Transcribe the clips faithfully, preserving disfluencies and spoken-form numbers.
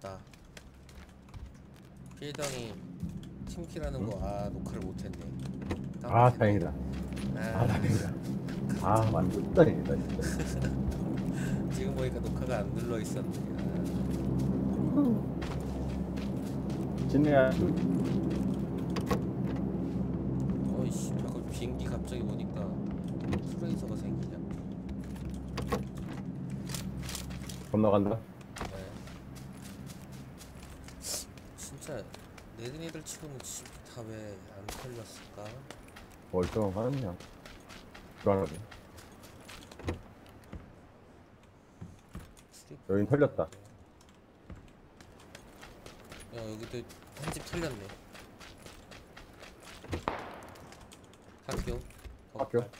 맞다. 필덩이 팀키라는 거 아 녹화를 못했네. 아 다행이다. 아, 아 다행이다. 아 완전 다행이다 진짜. 지금 보니까 녹화가 안 눌러 있었네. 진우야. 어이씨, 잠깐 비행기 갑자기 오니까 프레이저가 생기냐? 건너간다. 네. 진짜 내근이들 치고는 다 왜 안 털렸을까? 멀쩡하냐. 불안하네. 여긴 털렸다. 야 여기도 한 집 털렸네. 학교. 학교? 어,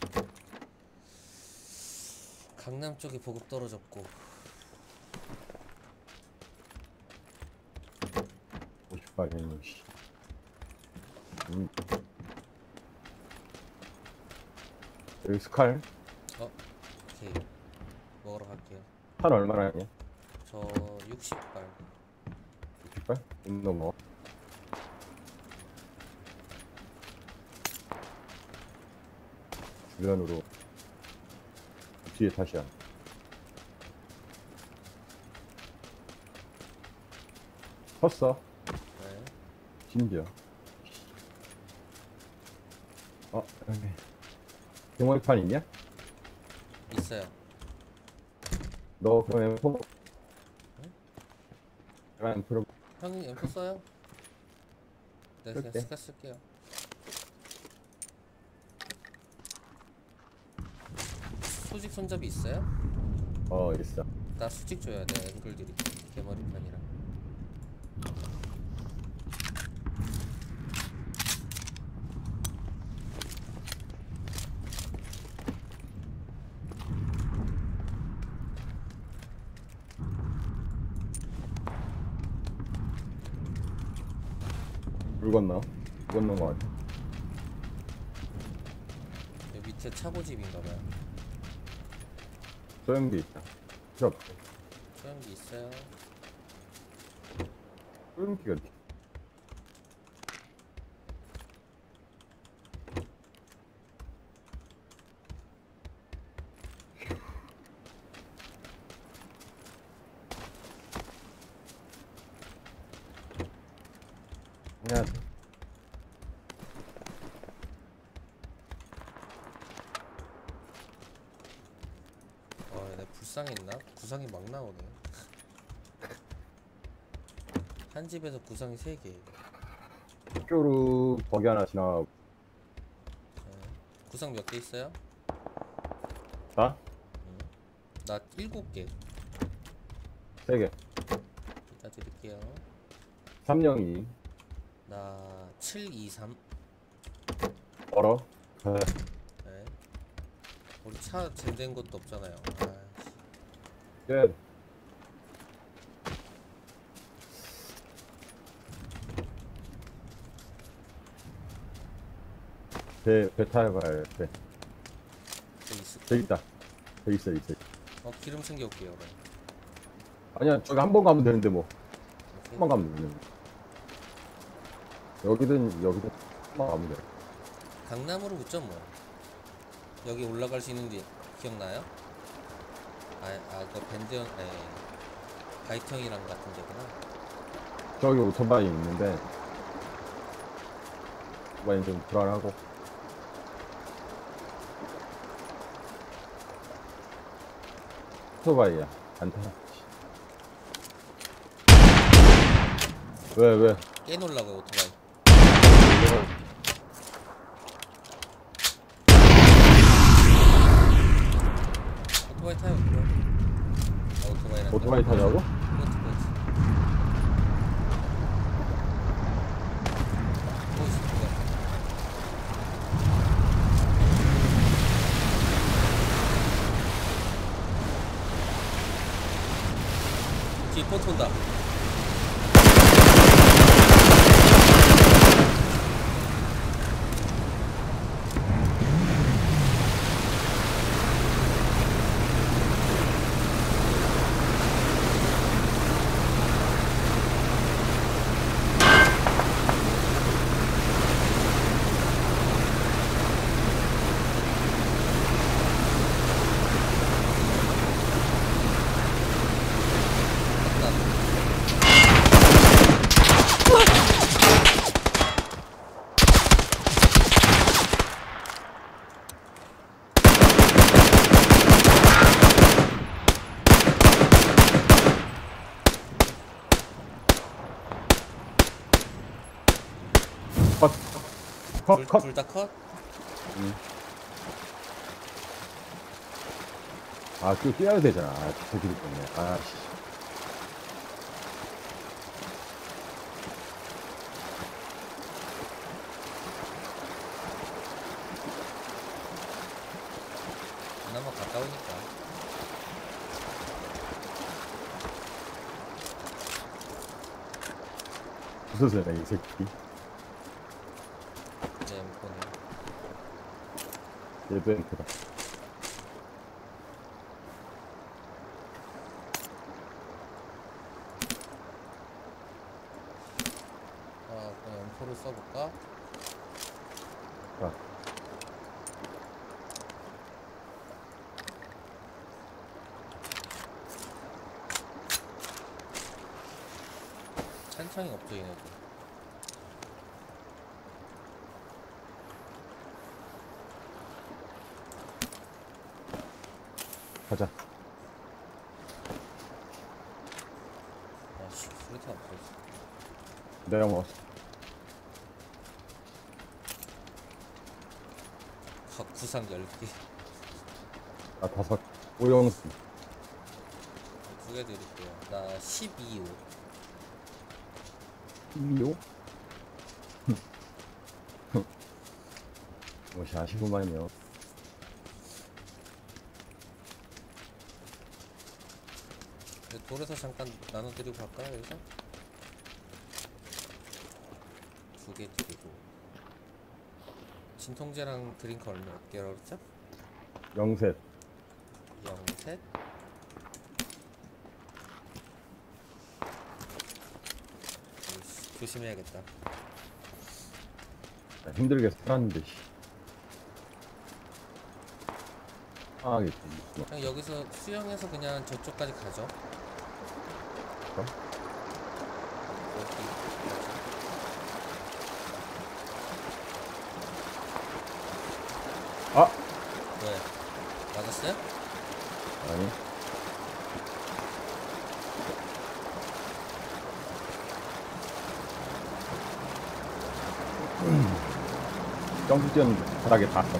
강남 쪽에 보급 떨어졌고. 오십 발이네. 음. 여기 스칼. 어? 오케이. 먹으러 갈게요. 한 얼마나 하냐? 저 육십 발. 육십 발? 음, 넘어. 주변으로 뒤에 다시야. 컸어. 네. 심지어. 어, 여기. 경호판 있냐? 있어요. 너 그럼 엠포? 내가 엠포로 형이 엠포 써요? 네, 그냥 쓸게. 스카 쓸게요. 수직 손잡이 있어요? 어 있어. 나 수직 줘야 돼. 앵글 드릴게. 개머리판이라. 물 건너. 물 건너는 거 같아. 여기 밑에 차고집인가봐요. 소형기 있다. 필요 없어. 소형기 있어요? 소형기가 어디? 해야 돼. 어, 내 불상했나? 구상이 막 나오네. 한 집에서 구상이 세 개. 학교로 버기 하나 지나가고. 네. 구상 몇 개 있어요? 나? 응. 나 일곱 개. 세 개. 이따 드릴게요. 삼영이. 나 칠, 이, 삼. 얼어. 네. 네. 우리 차 젠된 것도 없잖아요. 아이씨. 끝. 배, 배 타고 가야 돼. 배. 저기 있을까? 저기 있다. 저기 있어, 있어. 어, 기름 챙겨올게요. 그럼. 아니야, 저기 한 번 가면 되는데 뭐. 오케이. 한 번 가면 되는데. 여기든, 여기든 한 번 가면 돼. 강남으로 붙죠 뭐. 여기 올라갈 수 있는데 기억나요? 아, 아, 그 밴드형, 에 바이트형이랑 같은 데구나. 저기 오토바이 있는데. 오토바이는 좀 불안하고. 오토바이야. 안 타. 왜, 왜? 깨놓으려고요, 오토바이. 오토바이 타요, 그럼. 아, 오토바이랑. 오토바이 타자고? 그렇지, 그렇지. 오이씨, 뭐야. 뒤에 포트 온다. 컷, 컷. 둘 다 컷? 응. 아, 또 뛰어야 되잖아. 아, 저 길 때문에. 아, 씨. 그나마 가까우니까. 부서져라, 이 새끼. 이제 엠포는 얘도 엠프다. 아 그냥 엠포를 써볼까? 자, 찬창이 없죠 얘네도. 가자. 아씨 수류탄 없어졌어. 내가 먹었어. 각 구상 열 개. 아, 다섯. 오영수. 두 개 드릴게요. 나 십이 호. 십이요? 뭐시 아시구만요. 돌에서 잠깐 나눠드리고 갈까요 여기서? 두 개 드리고. 진통제랑 드링크 얼마 몇 개라고 그랬죠? 영셋. 영셋. 조심해야겠다. 나 힘들게 살았는데, 씨. 상하겠지. 그냥 여기서 수영해서 그냥 저쪽까지 가죠. 어? 여기 아! 왜? 맞았어요? 아니. 점프 뛰었는데, 바닥에 닿았어.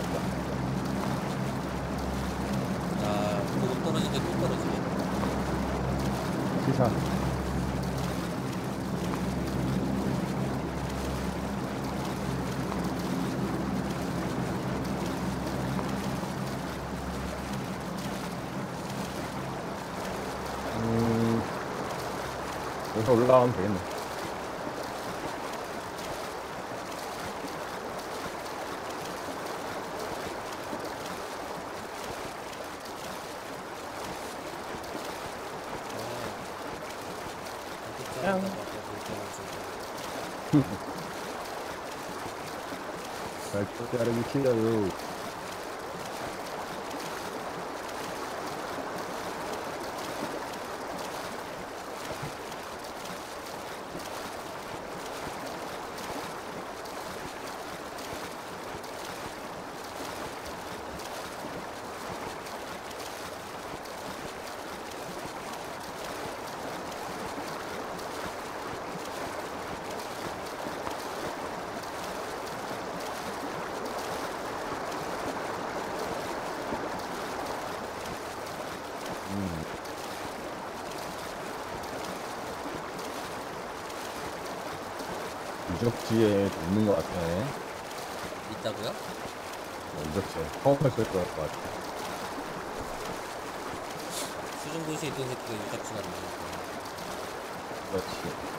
아, 보급 떨어지는데 또 떨어지네. 시사. 음, 여기서 올라가면 되겠네. 아, 이렇게 잘 쪼개라기 치려요. 음. 유적지에 있는 것 같네. 있다고요? 어, 유적지에 처음 했을 것 같아. 수중도시에 있던 새끼가 유적지 같네. 그렇지.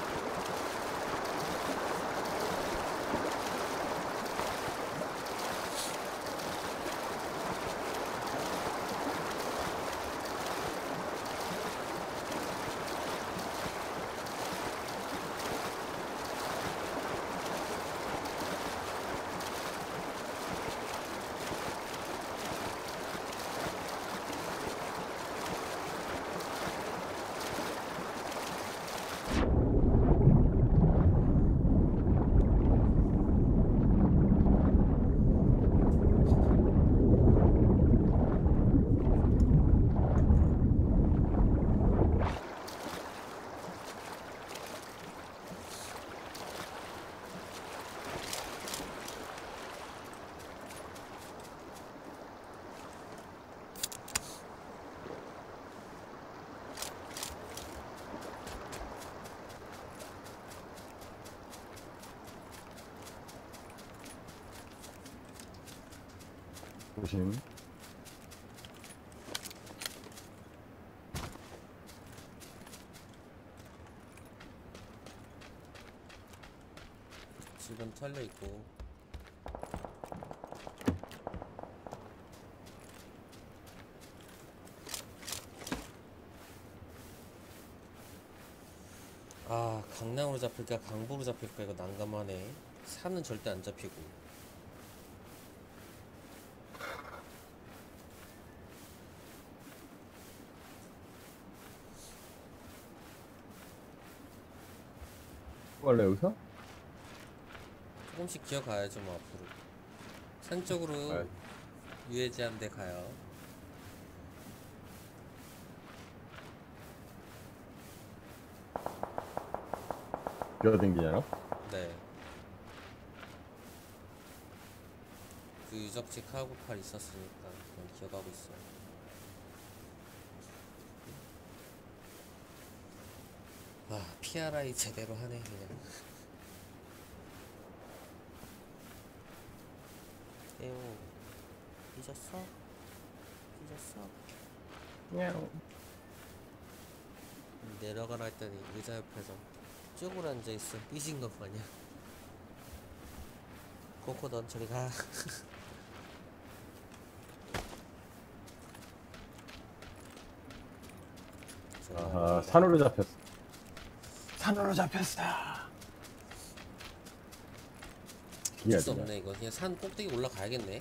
조심. 집은 털려 있고. 아, 강남으로 잡힐까 강북으로 잡힐까 이거 난감하네. 산은 절대 안 잡히고. 원래 여기서? 조금씩 기어가야죠 뭐 앞으로. 산 쪽으로 아, 유해지한 데 가요. 기어댕기잖아. 네. 그 유적지 카고팔 있었으니까 그냥 기어가고 있어요. 와, 피알아이 제대로 하네 그냥. 에오, 삐졌어? 삐졌어? 냥. 내려가라 했더니 의자 옆에서 쭈그려 앉아있어. 삐진 것 마냥. 코코 넌 저리 가. 아하, 산으로 잡혔어. 산으로 잡혔어. 어쩔 수 없네 이거. 그냥 산 꼭대기 올라가야겠네.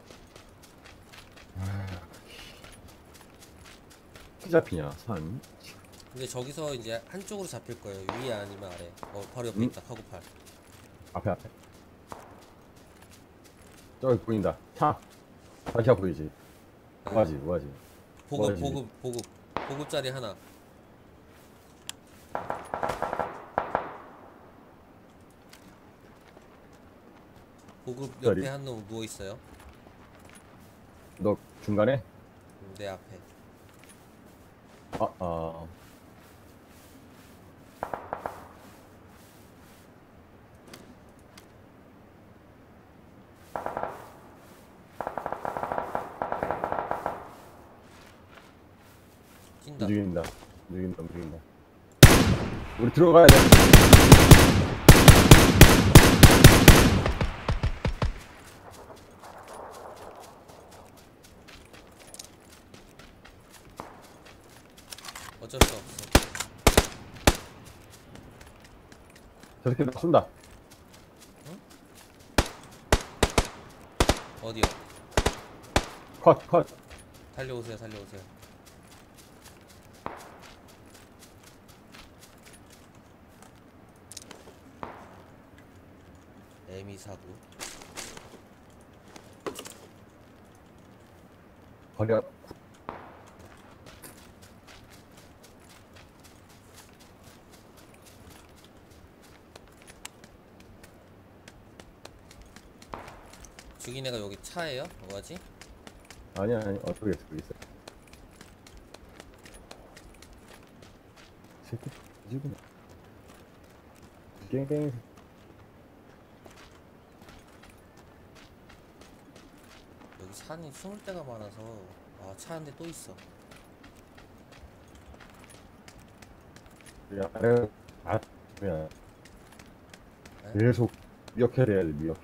어떻게 잡히냐, 산. 근데 저기서 이제 한쪽으로 잡힐 거예요. 위에 아니면 아래. 어, 바로 옆에 음? 있다. 카고팔. 앞에, 앞에. 저기 보인다. 차. 다시야 보이지. 뭐하지, 뭐하지. 보급, 뭐하지? 보급, 보급. 보급자리 하나. 보급 옆에 자리? 한 놈 누워 있어요. 너 중간에? 음, 내 앞에. 아, 아. 뛴다. 움직인다. 움직인다, 움직인다. 우리 들어가야 돼. 어쩔 수 없어. 저 새끼 나 쏜다. 어디요? 컷, 컷. 달려오세요, 달려오세요. 에미 사구. 버려. 죽인 애가 여기 차예요? 뭐하지? 아니야, 아니, 어, 저기 있어, 저기 있어. 새끼, 지구나. 깽깽. 여기 산이 숨을 데가 많아서. 아, 차 한 대 또 있어. 야, 아래, 아, 야. 네? 계속 미역해야 돼, 미역해.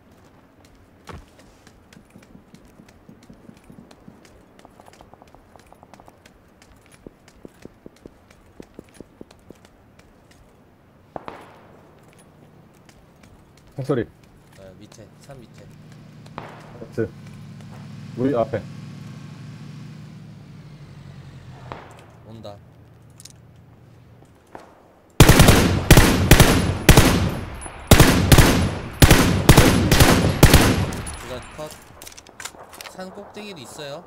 총소리. 아, 밑에, 산 밑에. 하트. 우리 앞에. 온다. 두가 컷. 산 꼭대기도 있어요.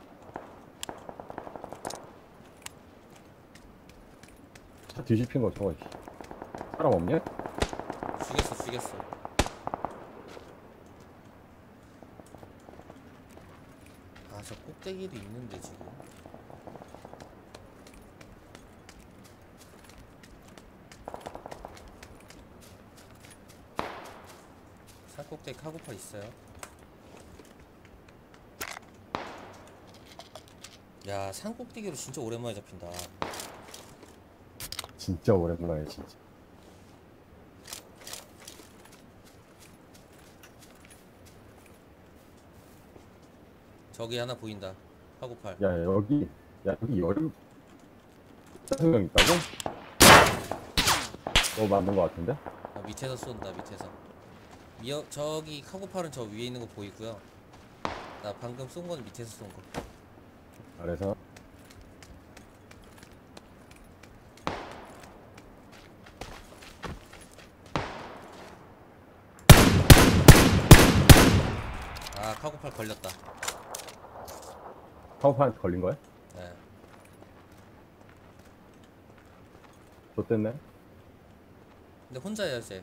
차 뒤집힌 거 저거. 사람 없냐? 죽였어, 죽였어. 아, 저 꼭대기도 있는데 지금. 산 꼭대기 카고팔 있어요. 야, 산꼭대기로 진짜 오랜만에 잡힌다. 진짜 오랜만에 진짜. 저기 하나 보인다. 카고팔. 야 여기 야 여기 여름 생명 있다고? 너 맞는 거 같은데? 어, 밑에서 쏜다. 밑에서. 미어, 저기 카고팔은 저 위에 있는 거 보이고요. 나 방금 쏜 건 밑에서 쏜 거. 아래서 아, 카고팔 걸렸다. 카우파한테 걸린 거야? 네. 좋댔네. 근데 혼자야 이제.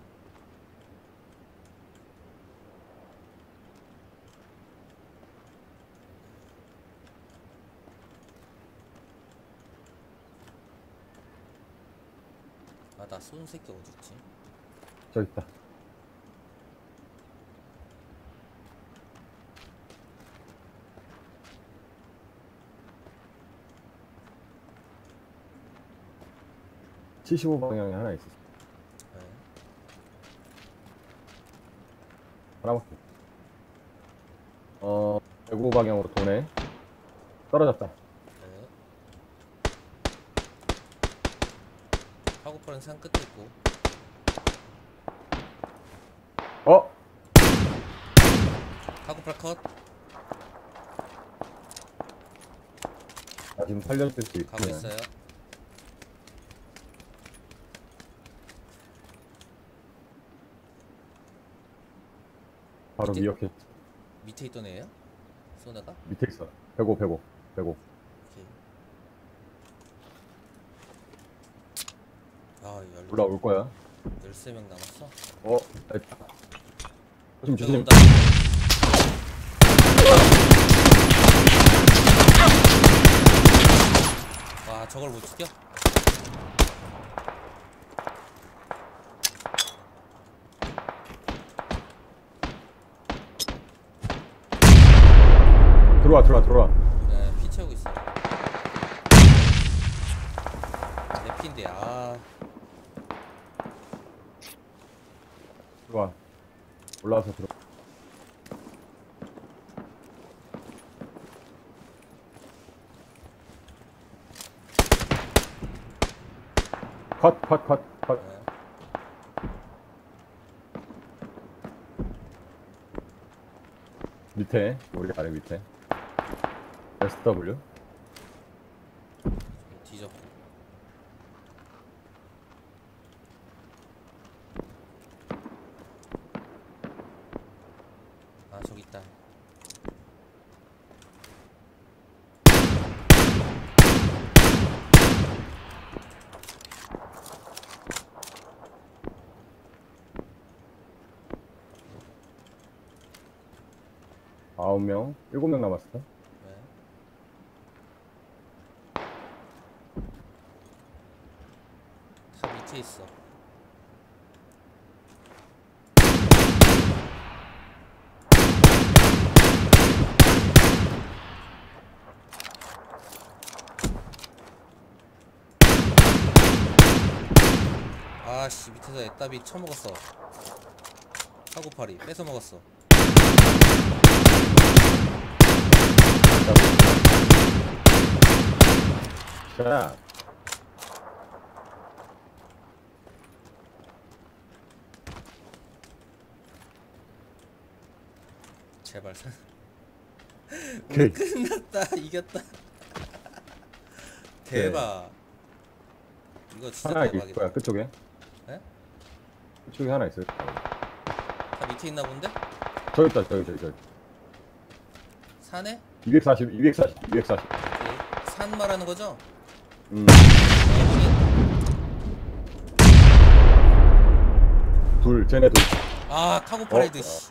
아, 나 쏜 새끼 어딨지? 저기 있다. 칠십오 방향에 하나 있었어. 네. 하나밖에. 어, 백오 방향으로 도네. 떨어졌다. 네. 카고팔은 산 끝에 있고. 어? 카고팔 컷. 나 지금 살려줄 수 가고 있구나. 있어요. 바로 밑에- 미역해. 밑에 있던 애예요? 쏘나가? 밑에 있어. 백오, 백오, 백오. 오케이. 아, 열, 올라올 거야. 열세 명 남았어? 어, 됐다. 조심, 저기 조심. 온다. 와, 저걸 못 죽여? 들어와, 들어와, 들어와. 네, 피 채우고 있어. 내 피인데, 아. 들어와. 올라와서 들어. 컷, 컷, 컷, 컷. 네. 밑에, 우리 아래 밑에. 에스더블유. 뒤졌고. 아, 저기 있다. 아홉 명, 일곱 명 남았어. 네. 다 밑에 있어. 아씨, 밑에서 애따비 쳐먹었어. 카고팔이 뺏어 먹었어. 자, 제발 사. 오케이. 끝났다. 이겼다. 대박. 이거 진짜 하나 있을 대박이다. 거야, 끝쪽에. 네? 끝쪽에 하나 있을 거야. 다 밑에 있나 본데? 저기 있다, 저기, 저기, 저기. 산에? 이백사십, 이백사십, 이백사십. 그 산 말하는 거죠? 음, 어, 둘, 쟤네 둘. 아, 카고팔헤드. 어? 씨.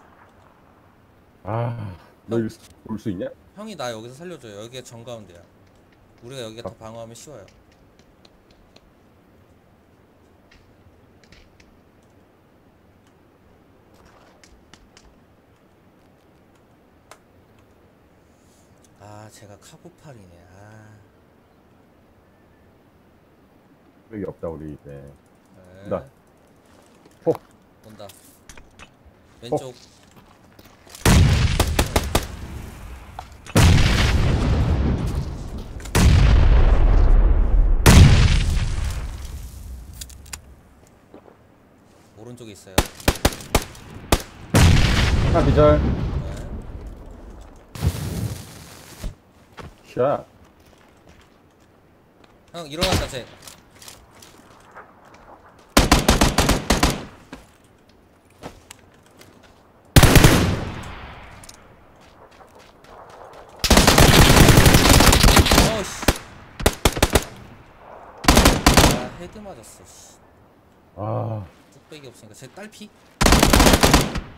아, 너 올 수 있냐? 형이 나 여기서 살려줘요. 여기가 정가운데야. 우리가 여기가 더 방어하면 쉬워요. 아 제가 카구팔이네. 아 여기 없다 우리 이제. 네. 온다. 폭. 온다. 왼쪽. 오른쪽에 있어요. 하나 기절. 네. 샷. 형 일어났다 쟤. 어씨. 아 헤드 맞았어. 씨. 아, 뚝배기 없으니까 쟤 딸피?